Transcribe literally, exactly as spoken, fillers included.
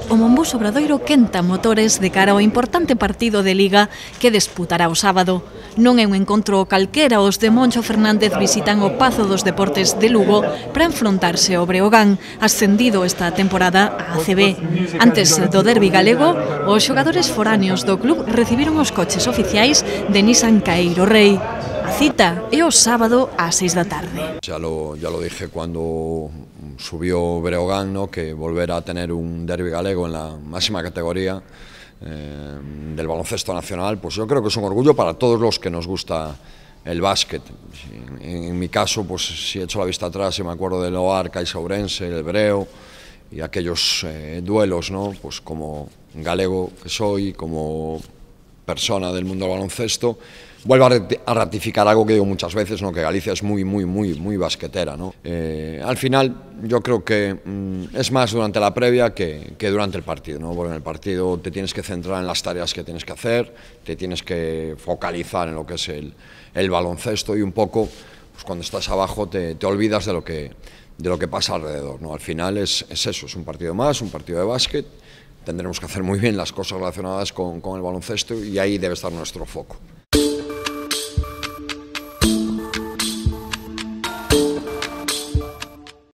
o Mombús Obradoiro quenta motores de cara ao importante partido de Liga que disputará o sábado. Non é un encontro calquera, os de Moncho Fernández visitan o Pazo dos Deportes de Lugo para enfrontarse ao Breogán, ascendido esta temporada á A C B. Antes do derbi galego, os xogadores foráneos do club recibiron os coches oficiais de Nissan Caeiro Rei. A cita é o sábado ás seis da tarde. Ya lo, ya lo dije cuando subió Breogán, ¿no? Que volver a tener un derbi galego en la máxima categoría eh, del baloncesto nacional, pues yo creo que es un orgullo para todos los que nos gusta el básquet. En, en mi caso, pues si echo la vista atrás y me acuerdo del Oar, Caixa Ourense, el Breo y aquellos eh, duelos, ¿no? Pues como galego que soy, como persona del mundo del baloncesto, vuelvo a ratificar algo que digo muchas veces, ¿no? Que Galicia es muy, muy, muy, muy basquetera, ¿no? Eh, al final, yo creo que mmm, es más durante la previa que, que durante el partido, ¿no? Porque en el partido te tienes que centrar en las tareas que tienes que hacer, te tienes que focalizar en lo que es el, el baloncesto y un poco, pues cuando estás abajo te, te olvidas de lo que, de lo que pasa alrededor, ¿no? Al final es, es eso, es un partido más, un partido de básquet. Tendremos que hacer muy bien las cosas relacionadas con, con el baloncesto y ahí debe estar nuestro foco.